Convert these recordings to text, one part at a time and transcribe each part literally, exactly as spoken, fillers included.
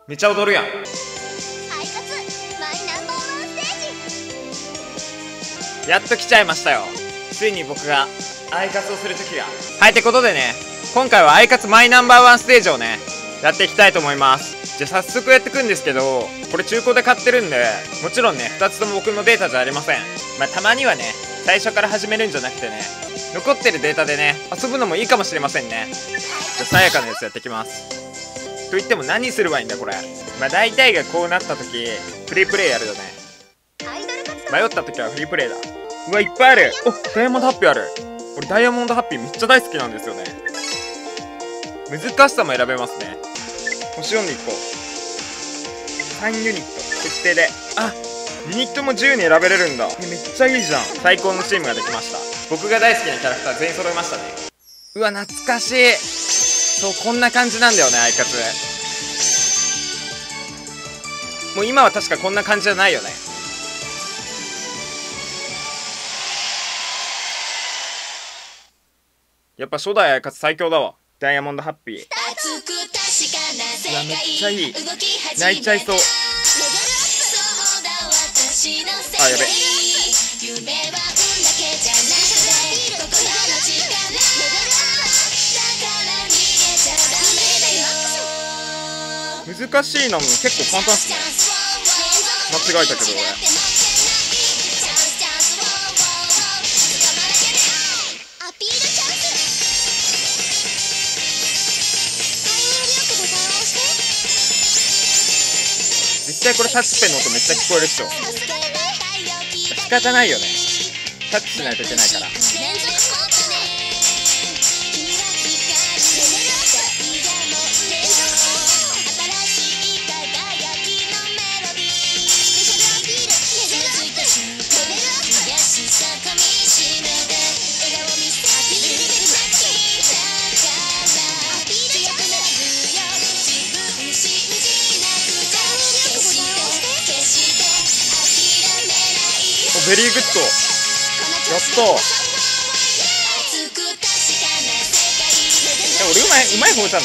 めちゃ踊るやん。 アイカツマイナンバーワンステージ。 やっと来ちゃいましたよ。ついに僕がアイカツをする時が。はい、ってことでね、今回はアイカツマイナンバーワンステージをねやっていきたいと思います。じゃあ早速やっていくんですけど、これ中古で買ってるんで、もちろんねふたつとも僕のデータじゃありません。まあたまにはね最初から始めるんじゃなくてね、残ってるデータでね遊ぶのもいいかもしれませんね。じゃあさやかなやつやっていきます。と言っても何すればいいんだこれ。まあ大体がこうなった時フリープレイやるよね。迷った時はフリープレイだ。うわいっぱいある。お、ダイヤモンドハッピーある。俺ダイヤモンドハッピーめっちゃ大好きなんですよね。難しさも選べますね。星よんでいこう。さんユニット決定で。あ、ユニットも自由に選べれるんだ。めっちゃいいじゃん。最高のチームができました。僕が大好きなキャラクター全員揃いましたね。うわ懐かしい。そうこんな感じなんだよねアイカツ。もう今は確かこんな感じじゃないよね。やっぱ初代アイカツ最強だわ。ダイヤモンドハッピー。うわめっちゃいい。泣いちゃいそう。あやべ。難しいのも結構簡単っすね。間違えたけど俺。絶対これタッチペンの音めっちゃ聞こえるっしょ。仕方ないよね。タッチしないといけないから。ベリーグッド。やったー。え、俺うまいうまい方じゃない？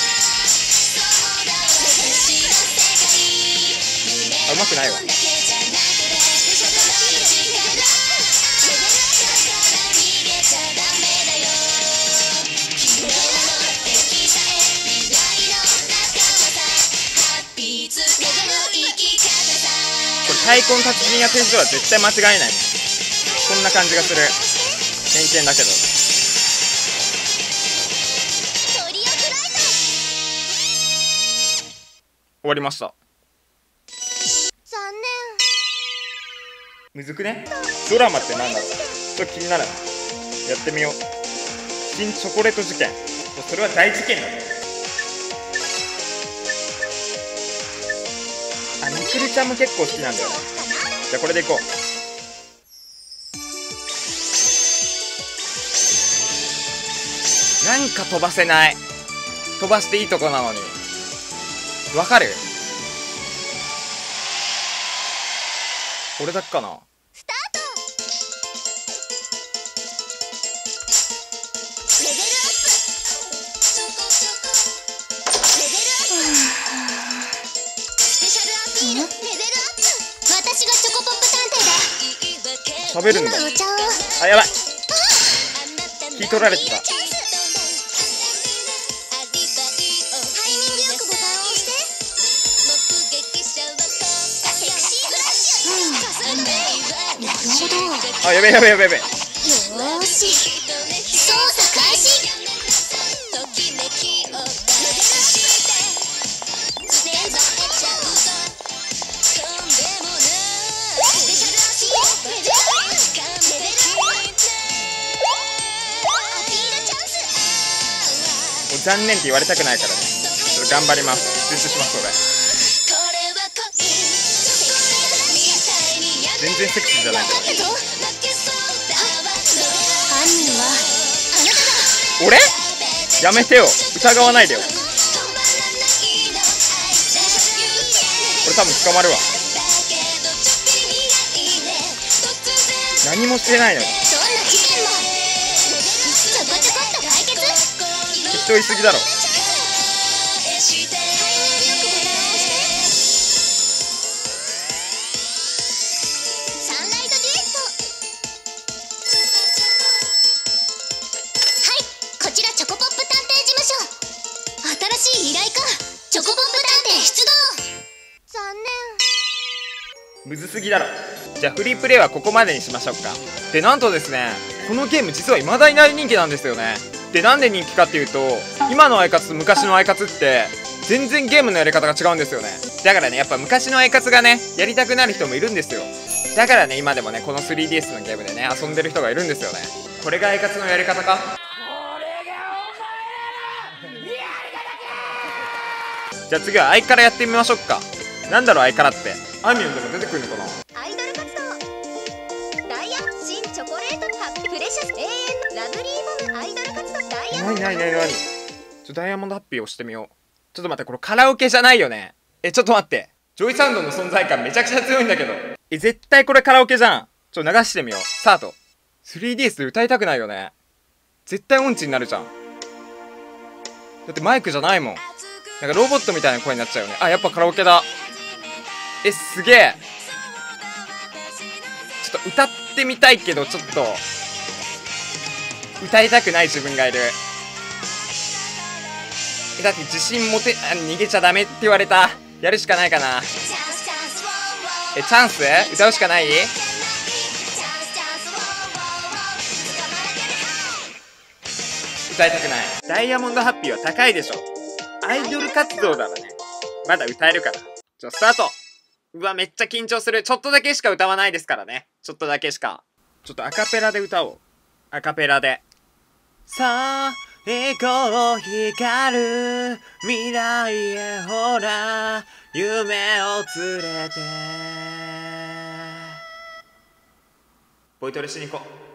あ、うまくないわ。これ太鼓の達人やってる人は絶対間違いないね。こんな感じがする。偏見だけど。終わりました。 残念。むずくね？ドラマってなんだろう。ちょっと気になるな。やってみよう。新チョコレート事件。それは大事件だね。あ、みくりちゃんも結構好きなんだよね。じゃあこれでいこう。なんか飛ばせない。飛ばしていいとこなのに。わかる？俺だっかな。 スタート。レベルアップ。レベルアップ。スペシャルアピール。レベルアップ。私がチョコポップ探偵だ。 喋るんだ。 今お茶を。 あ、やばい。聞い取られてた。あ、やべやべやべやべ。よーし、操作開始。 残念って言われたくないからね。ちょっと頑張ります。集中します俺。全然セクシーじゃないんだよ。 犯人はあなただ。俺？やめてよ。疑わないでよ。俺多分捕まるわ。何もしてないのに。 どんな事件もちょこちょこっと解決。 適当言い過ぎだろ。 依頼か。チョコポップ探偵出動。残念。 むずすぎだろ。じゃあフリープレイはここまでにしましょうか。でなんとですね、このゲーム実は未だに大人気なんですよね。でなんで人気かっていうと、今のアイカツと昔のアイカツって全然ゲームのやり方が違うんですよね。だからね、やっぱ昔のアイカツがねやりたくなる人もいるんですよ。だからね、今でもねこの スリーディーエス のゲームでね遊んでる人がいるんですよね。これがアイカツのやり方か。じゃあ次はアイからやってみましょうか。なんだろうアイからって。あいみょんでも出てくるのかな。 アイドル活動。ダイヤ新チョコレートハッピープレシャス永遠ラブリーボムアイドル活動ダイヤモンド。 なになになになに。ちょダイヤモンドハッピーをしてみよう。ちょっと待って、これカラオケじゃないよね。えちょっと待って、ジョイサウンドの存在感めちゃくちゃ強いんだけど。え絶対これカラオケじゃん。ちょ流してみよう。スタート。 スリーディーエス で歌いたくないよね。絶対音痴になるじゃん。だってマイクじゃないもん。なんかロボットみたいな声になっちゃうよね。あやっぱカラオケだ。えすげえ。ちょっと歌ってみたいけどちょっと歌いたくない自分がいる。えだって自信持てあ逃げちゃダメって言われた。やるしかないかな。えチャンス歌うしかない。歌いたくない。ダイヤモンドハッピーは高いでしょ。アイドル活動ならねまだ歌えるから。じゃあスタート。うわめっちゃ緊張する。ちょっとだけしか歌わないですからね。ちょっとだけしか。ちょっとアカペラで歌おう。アカペラで。さあ行こう光る未来へほら夢を連れて。ボイトレしに行こう。